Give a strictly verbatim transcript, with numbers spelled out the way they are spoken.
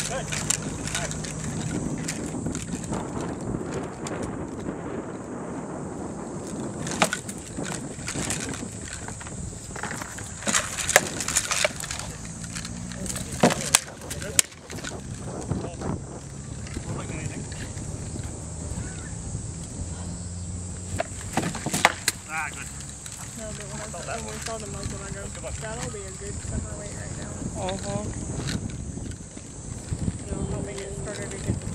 Good. Ah, good. No, but when I, saw, when we saw the muzzle, I go, that'll be a good summer weight right now. Uh-huh. It'll help me get started to get